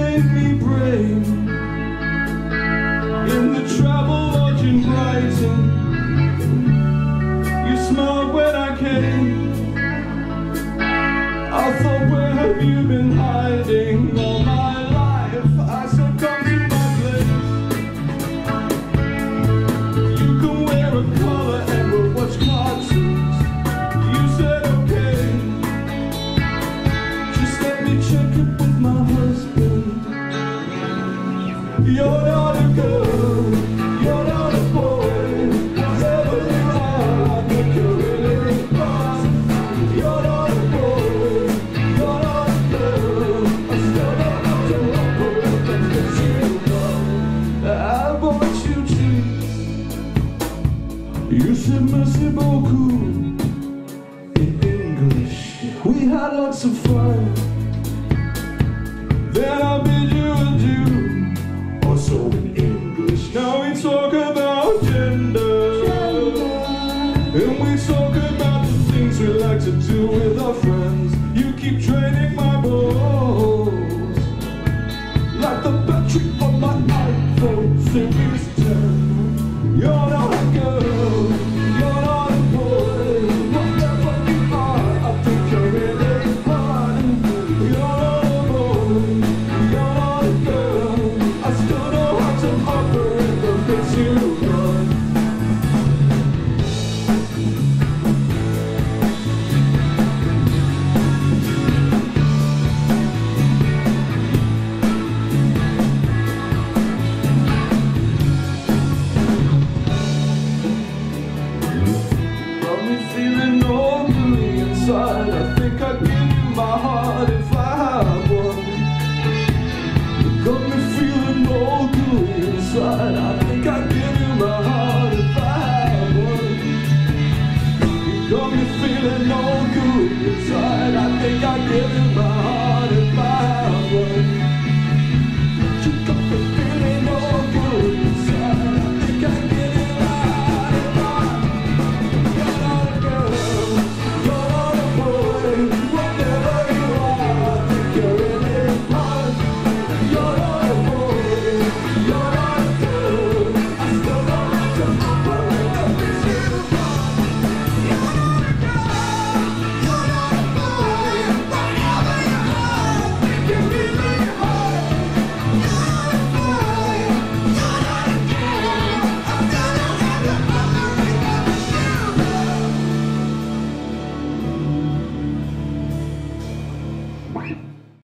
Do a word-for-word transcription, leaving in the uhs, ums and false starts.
made me brave in the travel lodge in Brighton. You smiled when I came. I thought, where have you been hiding all my life? I said, come to my place. You can wear a collar and we'll watch cartoons. You said okay. Just let me check it with my husband. You're not a girl, you're not a boy. Whatever you are, but you're really fast. You're not a boy, you're not a girl. I still don't know to love, but that's what you know. I bought you treats. You said merci beaucoup.